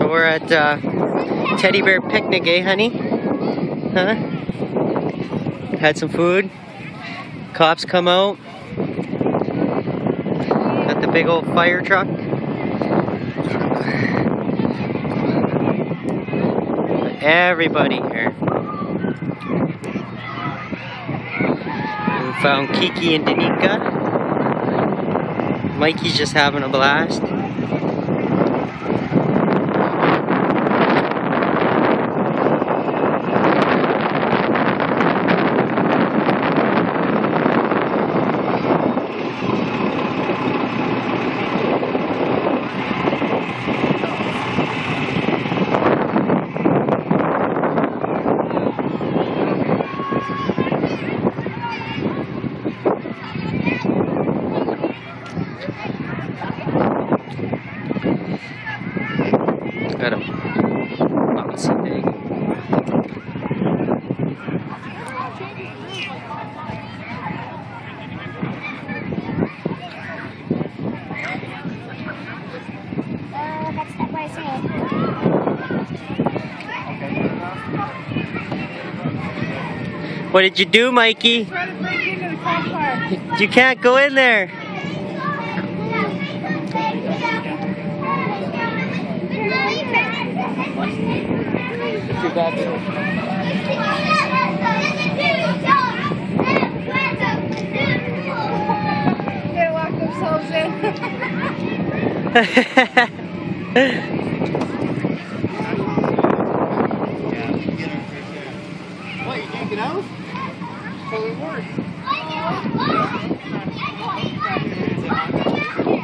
So we're at Teddy Bear Picnic, eh honey? Huh? Had some food. Cops come out. Got the big old fire truck. Everybody here. We found Kiki and Danica. Mikey's just having a blast. Got a bouncy thing. That's what I said. What did you do, Mikey? Try to break into the car park. You can't go in there. Too bad. They lock themselves in. What, you can't get out? Totally works.